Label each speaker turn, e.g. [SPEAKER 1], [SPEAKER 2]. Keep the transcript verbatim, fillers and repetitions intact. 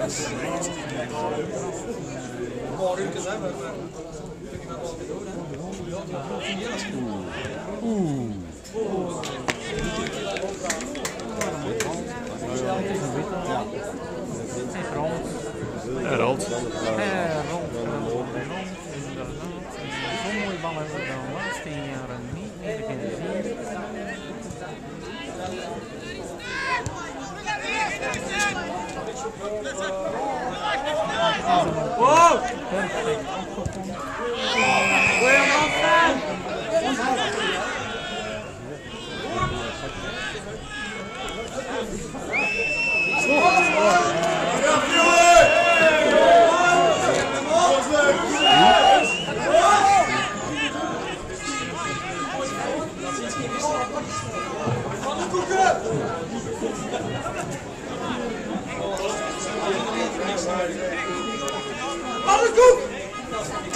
[SPEAKER 1] Oeh. Hij rolt. Hij rolt. Zo'n mooie bal hebben we de laatste jaren niet meer gezien. Wow! Perfect afgevonden. Goeie man, Sam!
[SPEAKER 2] Alles goed!